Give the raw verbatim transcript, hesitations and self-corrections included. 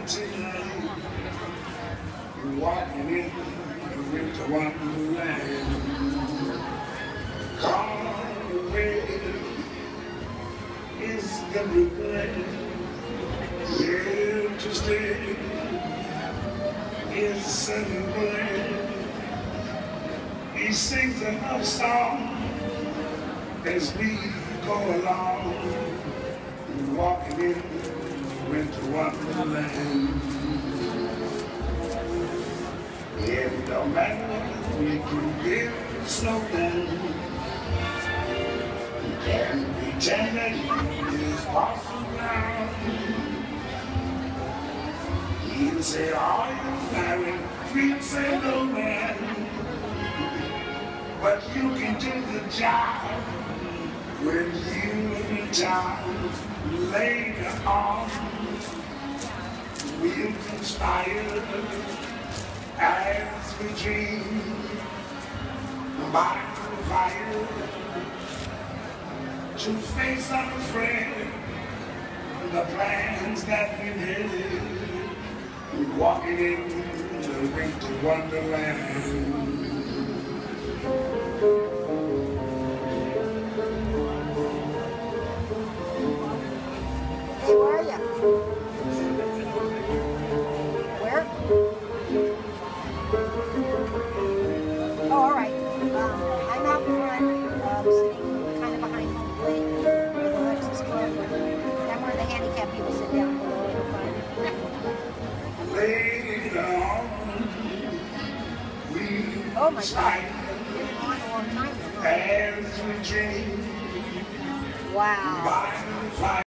tonight, walking in the winter wonderland. Gone away is the regret. Here to stay is sunny way. He sings a love song as we go along, walking in winter wonderland. It don't matter, we can get slow down. Can pretend that he is passing around. He'll say, are you married? We'll say, no man. But you can do the job when you retire. Later on, we'll conspire as we dream by the fire to face unafraid the plans that we made, walking in the winter wonderland. Hey, where are you? Where? Oh, all right. Um, I'm out front, um, sitting kind of behind home plate where the Lexus Club. I'm where the handicapped people sit down below in front. Later on, we Oh my sight God. On a long time ago. as we dream Wow. by the fire.